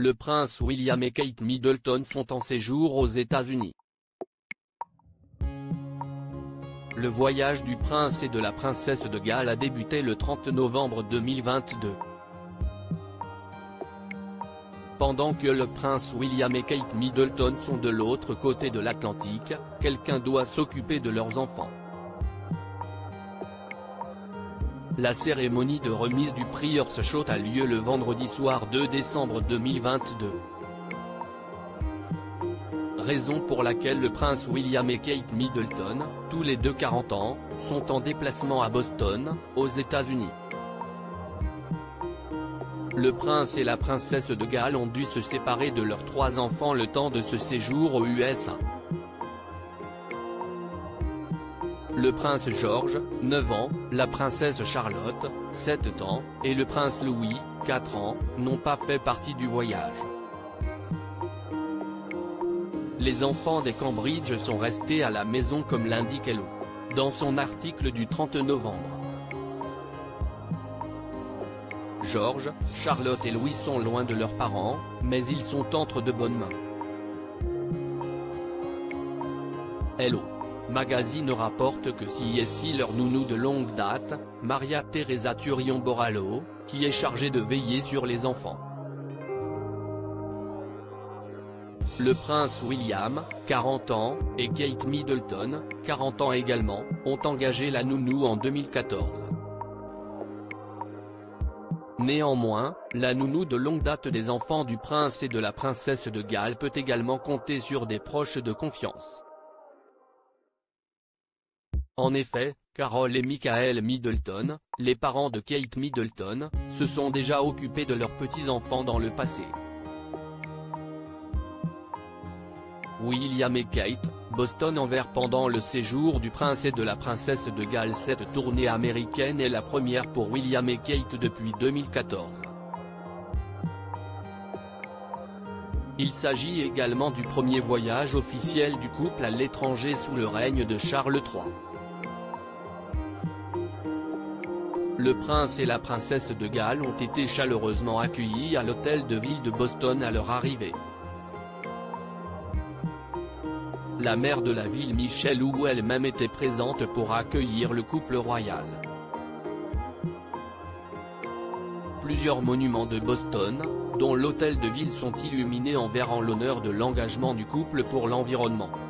le prince William et Kate Middleton sont en séjour aux États-Unis. Le voyage du prince et de la princesse de Galles a débuté le 30 novembre 2022. Pendant que le prince William et Kate Middleton sont de l'autre côté de l'Atlantique, quelqu'un doit s'occuper de leurs enfants. La cérémonie de remise du prix Earthshot a lieu le vendredi soir 2 décembre 2022. Raison pour laquelle le prince William et Kate Middleton, tous les deux 40 ans, sont en déplacement à Boston, aux États-Unis. Le prince et la princesse de Galles ont dû se séparer de leurs 3 enfants le temps de ce séjour aux USA. Le prince George, 9 ans, la princesse Charlotte, 7 ans, et le prince Louis, 4 ans, n'ont pas fait partie du voyage. Les enfants des Cambridge sont restés à la maison comme l'indique Elle dans son article du 30 novembre. George, Charlotte et Louis sont loin de leurs parents, mais ils sont entre de bonnes mains. Hello Magazine rapporte que c'est leur nounou de longue date, Maria Teresa Turion-Borrallo, qui est chargée de veiller sur les enfants. Le prince William, 40 ans, et Kate Middleton, 40 ans également, ont engagé la nounou en 2014. Néanmoins, la nounou de longue date des enfants du prince et de la princesse de Galles peut également compter sur des proches de confiance. En effet, Carol et Michael Middleton, les parents de Kate Middleton, se sont déjà occupés de leurs petits-enfants dans le passé. William et Kate, Boston envers pendant le séjour du prince et de la princesse de Galles. Cette tournée américaine est la première pour William et Kate depuis 2014. Il s'agit également du premier voyage officiel du couple à l'étranger sous le règne de Charles III. Le prince et la princesse de Galles ont été chaleureusement accueillis à l'hôtel de ville de Boston à leur arrivée. La maire de la ville Michelle Wu elle-même était présente pour accueillir le couple royal. Plusieurs monuments de Boston, dont l'hôtel de ville sont illuminés en vert en l'honneur de l'engagement du couple pour l'environnement.